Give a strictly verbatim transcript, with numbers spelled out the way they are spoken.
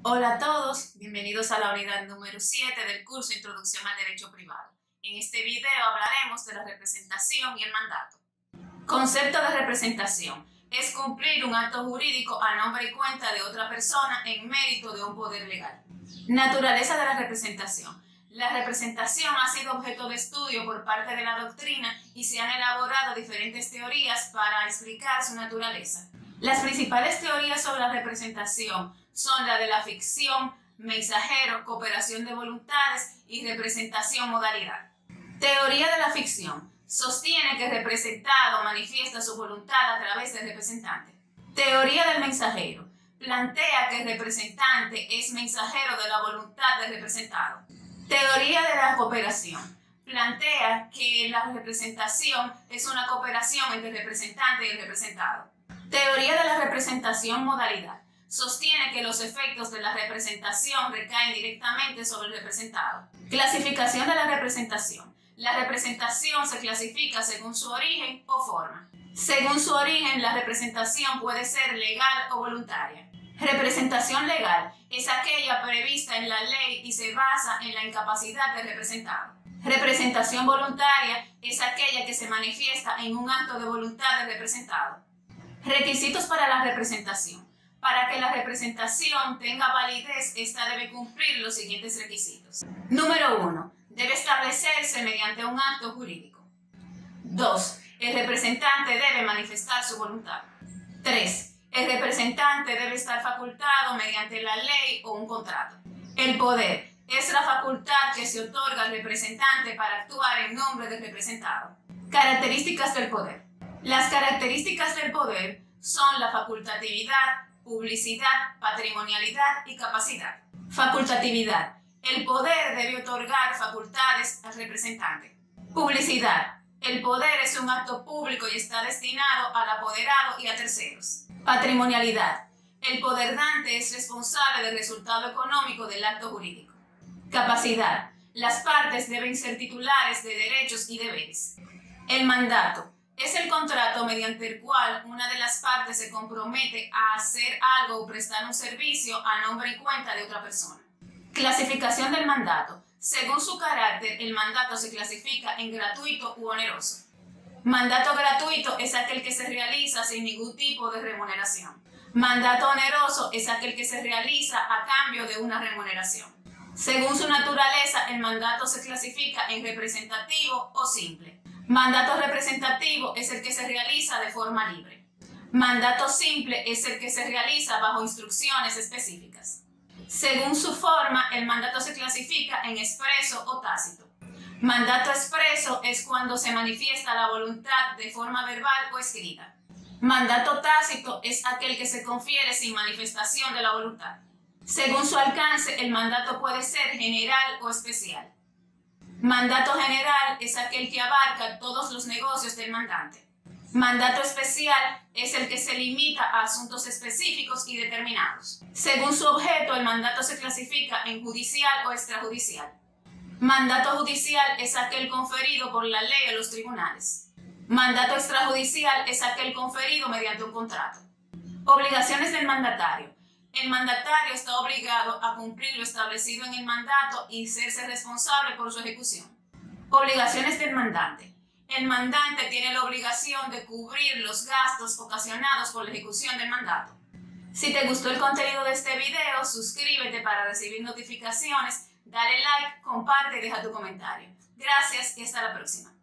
Hola a todos, bienvenidos a la unidad número siete del curso Introducción al Derecho Privado. En este video hablaremos de la representación y el mandato. Concepto de representación: es cumplir un acto jurídico a nombre y cuenta de otra persona en mérito de un poder legal. Naturaleza de la representación: la representación ha sido objeto de estudio por parte de la doctrina y se han elaborado diferentes teorías para explicar su naturaleza. Las principales teorías sobre la representación son la de la ficción, mensajero, cooperación de voluntades y representación modalidad. Teoría de la ficción: sostiene que el representado manifiesta su voluntad a través del representante. Teoría del mensajero: plantea que el representante es mensajero de la voluntad del representado. Teoría de la cooperación: plantea que la representación es una cooperación entre el representante y el representado. Teoría de la representación modalidad: sostiene que los efectos de la representación recaen directamente sobre el representado. Clasificación de la representación: la representación se clasifica según su origen o forma. Según su origen, la representación puede ser legal o voluntaria. Representación legal: es aquella prevista en la ley y se basa en la incapacidad del representado. Representación voluntaria: es aquella que se manifiesta en un acto de voluntad del representado. Requisitos para la representación: para que la representación tenga validez, esta debe cumplir los siguientes requisitos. Número uno. Debe establecerse mediante un acto jurídico. dos. El representante debe manifestar su voluntad. tres. El representante debe estar facultado mediante la ley o un contrato. El poder: es la facultad que se otorga al representante para actuar en nombre del representado. Características del poder: las características del poder son la facultatividad, publicidad, patrimonialidad y capacidad. Facultatividad: el poder debe otorgar facultades al representante. Publicidad: el poder es un acto público y está destinado al apoderado y a terceros. Patrimonialidad: el poder dante es responsable del resultado económico del acto jurídico. Capacidad: las partes deben ser titulares de derechos y deberes. El mandato: es el contrato mediante el cual una de las partes se compromete a hacer algo o prestar un servicio a nombre y cuenta de otra persona. Clasificación del mandato: según su carácter, el mandato se clasifica en gratuito u oneroso. Mandato gratuito es aquel que se realiza sin ningún tipo de remuneración. Mandato oneroso es aquel que se realiza a cambio de una remuneración. Según su naturaleza, el mandato se clasifica en representativo o simple. Mandato representativo es el que se realiza de forma libre. Mandato simple es el que se realiza bajo instrucciones específicas. Según su forma, el mandato se clasifica en expreso o tácito. Mandato expreso es cuando se manifiesta la voluntad de forma verbal o escrita. Mandato tácito es aquel que se confiere sin manifestación de la voluntad. Según su alcance, el mandato puede ser general o especial. Mandato general es aquel que abarca todos los negocios del mandante. Mandato especial es el que se limita a asuntos específicos y determinados. Según su objeto, el mandato se clasifica en judicial o extrajudicial. Mandato judicial es aquel conferido por la ley a los tribunales. Mandato extrajudicial es aquel conferido mediante un contrato. Obligaciones del mandatario: el mandatario está obligado a cumplir lo establecido en el mandato y serse responsable por su ejecución. Obligaciones del mandante: el mandante tiene la obligación de cubrir los gastos ocasionados por la ejecución del mandato. Si te gustó el contenido de este video, suscríbete para recibir notificaciones, dale like, comparte y deja tu comentario. Gracias y hasta la próxima.